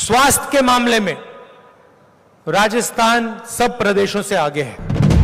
स्वास्थ्य के मामले में राजस्थान सब प्रदेशों से आगे है।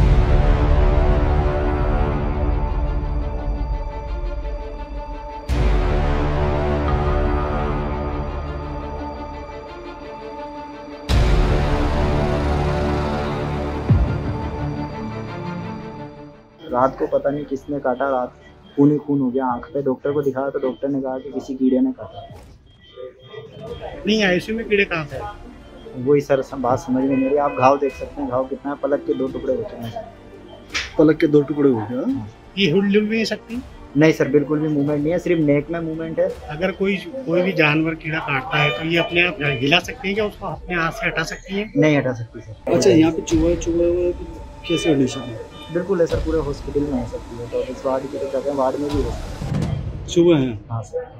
रात को पता नहीं किसने काटा, रात खून ही खून हो गया आंख पे। डॉक्टर को दिखाया तो डॉक्टर ने कहा कि किसी कीड़े ने काटा। नहीं, आईसीयू में कीड़े कहाँ थे? वही सर बात समझ में नहीं रही। आप घाव देख सकते हैं, घाव कितना है, पलक के 2 टुकड़े हो चुके हैं। पलक के 2 टुकड़े हो गए। ये हिल भी नहीं सकती? नहीं सर, बिल्कुल भी मूवमेंट नहीं है, सिर्फ नेक में मूवमेंट है। अगर कोई भी जानवर कीड़ा काटता है तो ये अपने आप हिला सकती है क्या? उसको अपने हाथ से हटा सकती है? नहीं हटा सकती सर। अच्छा, यहाँ पे चूहा कैसे कंडीशन है? बिल्कुल है सर, पूरे हॉस्पिटल में हो सकती है। तो इस वार्ड की तो कहते हैं, वार्ड में भी हो सकती है। चूहा है? हाँ सर।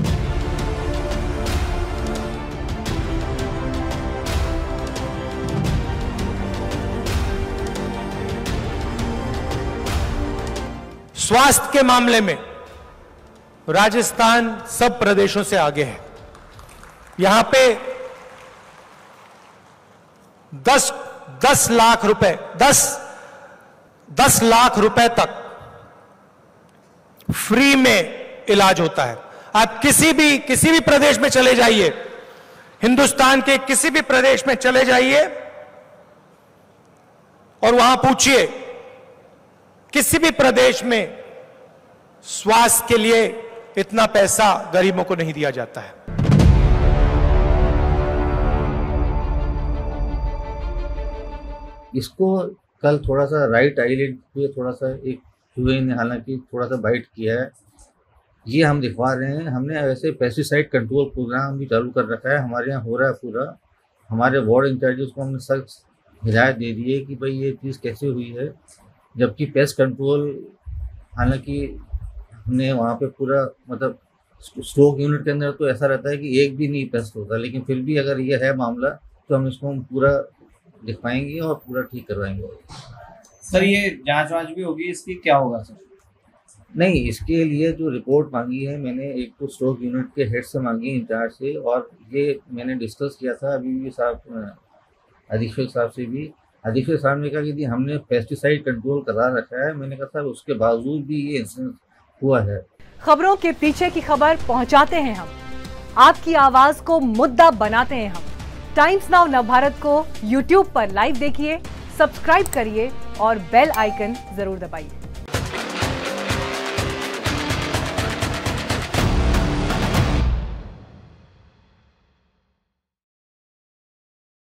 स्वास्थ्य के मामले में राजस्थान सब प्रदेशों से आगे है। यहां पे 10 लाख रुपए 10 लाख रुपए तक फ्री में इलाज होता है। आप किसी भी प्रदेश में चले जाइए, हिंदुस्तान के किसी भी प्रदेश में चले जाइए और वहां पूछिए, किसी भी प्रदेश में स्वास्थ्य के लिए इतना पैसा गरीबों को नहीं दिया जाता है। इसको कल थोड़ा सा राइट आईलिड पे थोड़ा सा एक चूहे ने हालांकि थोड़ा सा बाइट किया है, ये हम दिखवा रहे हैं। हमने वैसे पेस्टिसाइड कंट्रोल प्रोग्राम भी चालू कर रखा है, हमारे यहाँ हो रहा है पूरा। हमारे वार्ड इंचार्जेस को हमने सख्त हिदायत दे दी है कि भाई ये चीज़ कैसे हुई है। जबकि पेस्ट कंट्रोल, हालांकि हमने वहाँ पे पूरा मतलब स्टॉक यूनिट के अंदर तो ऐसा रहता है कि एक भी नहीं पेस्ट होता, लेकिन फिर भी अगर ये है मामला तो हम इसको पूरा दिखवाएंगे और पूरा ठीक करवाएंगे। सर, ये जांच वांच भी होगी, इसकी क्या होगा सर? नहीं, इसके लिए जो रिपोर्ट मांगी है मैंने, एक तो स्टॉक यूनिट के हेड से मांगी, इंचार्ज से, और ये मैंने डिस्कस किया था अभी भी साहब अधीक्षक साहब से भी। अधीक्षक साहब ने कहा कि हमने पेस्टिसाइड कंट्रोल करा रखा है। मैंने कहा साहब उसके बावजूद भी ये इंसिडेंट हुआ है। खबरों के पीछे की खबर पहुंचाते हैं हम, आपकी आवाज को मुद्दा बनाते हैं हम। टाइम्स नाउ नवभारत को YouTube पर लाइव देखिए, सब्सक्राइब करिए और बेल आइकन जरूर दबाइए।